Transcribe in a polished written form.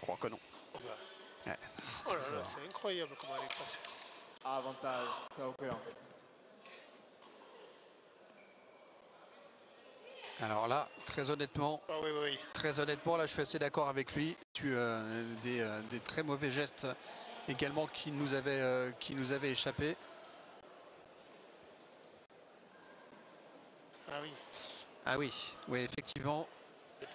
croire que non. Oh, bah. Ouais, Oh là là, c'est incroyable comment elle est passée. Avantage, Taokuyan. Alors là, très honnêtement, Ah oui, oui. là, je suis assez d'accord avec lui. Des très mauvais gestes également qui nous avaient échappé. Ah oui. Ah oui, oui, effectivement.